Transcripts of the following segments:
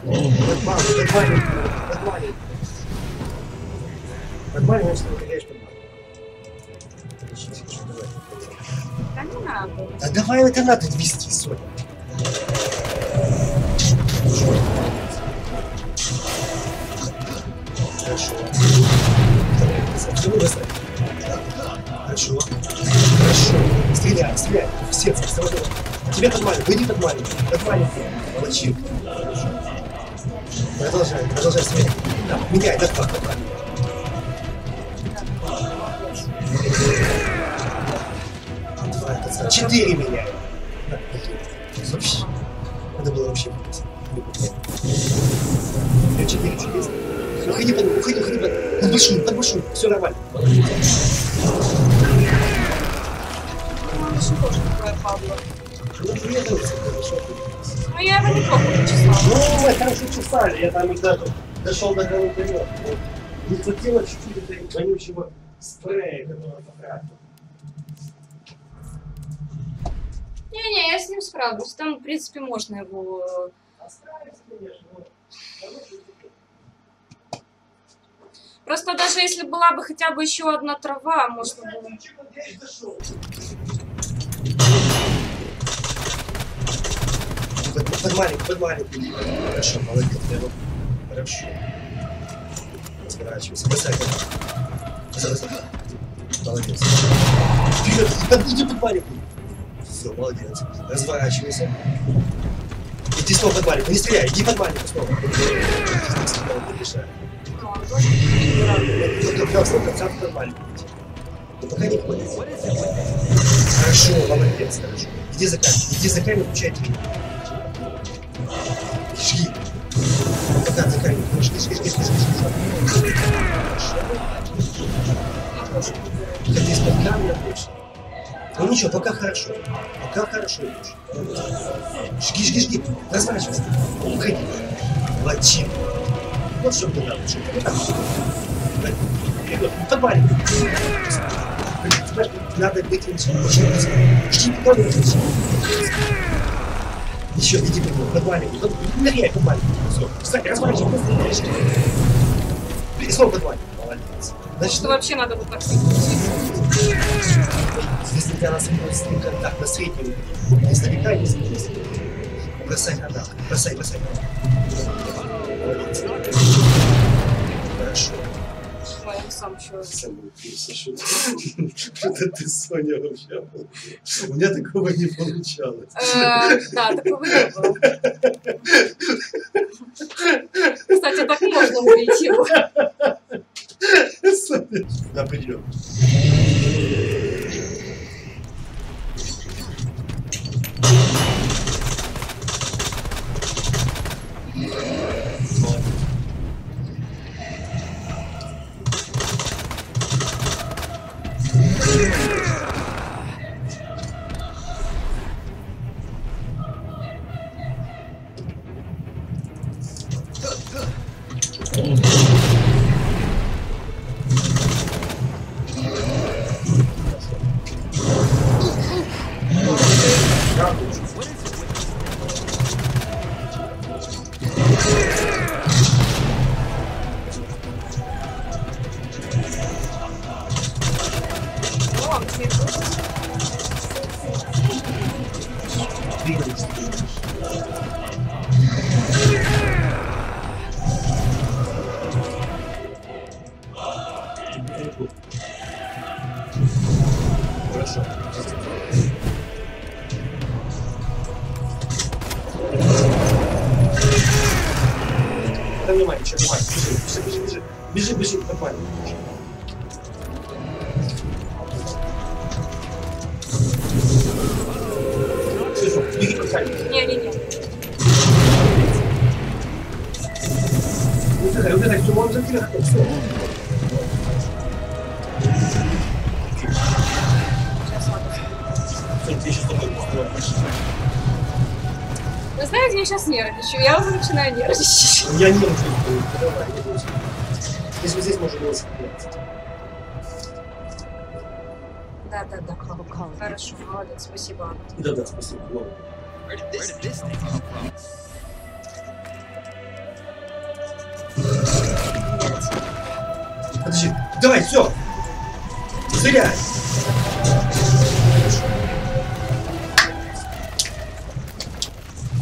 Нормально, если ты теряешь под маму. Да не надо. Да давай это надо вести, Соня. Хорошо. Хорошо. Хорошо. Стреляй, стреляй. В сердце, сразу. Тебе подмали, выйди подмали. Подмали. Молодчик. Продолжай, продолжай стрелять. Да, меняй, да, подмали. 4 меняй. Вообще. Надо было вообще выпустить. 4 чудесно. Уходи, уходи, под большую, все нормально. Ну я его неплохо почесала. Ну, мы хорошо чесали, я там когда дошел до головы вперед. Не хватило чуть-чуть этого вонючего спрея, которого потратил. Не-не, я с ним справлюсь. Там, в принципе, можно его... Справиться, конечно. Просто даже если была бы хотя бы еще одна трава, можно было... Под маленький. Хорошо, молодец. Хорошо. Разворачивайся. Бросай. Молодец. Вперед, иди под маленький. Все, молодец. Разворачивайся. Иди снова под маленький. Не стреляй, иди под маленький снова. Ну пока не ходит. Хорошо, молодец, хорошо. Иди за камень, включай двери. Жги. Пока за камень. Жги. Как из-под камня больше. Ну ничего, пока хорошо. Пока хорошо идешь. Жги. Разворачивайся. Уходи. Молодчик. Вот что мне надо. Под маленький. Надо быть очень быстро. Жди, никого не жди. Еще, иди под маленький. Ныряй под маленький. Все. Кстати, разворачивай. И снова под маленький. Молодец. Значит, вообще надо вот так. Если тебя нас будет контакт на среднем, издалека не садись. Бросай атаку. Бросай. Молодец. Хорошо. Он сам что? Что-то ты, Соня, вообще. У меня такого не получалось. Да, такого не было. Кстати, так можно убить его. Соня, да, придем. Хорошо. Да внимание, еще внимание. Бежи, нормально. Слышу, беги по камеру. Не. Убегай, все, он за тебя. Все. Вы знаете, я сейчас нервничаю. Я уже начинаю нервничать. Я нервничаю. Давай, не бойся. Если здесь можно было сохраниться. Да. Хорошо, молодец, спасибо. Да, спасибо. Подожди. Давай, все. Зря.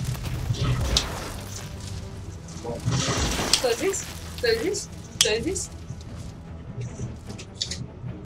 Кто здесь? Кто здесь? Кто здесь?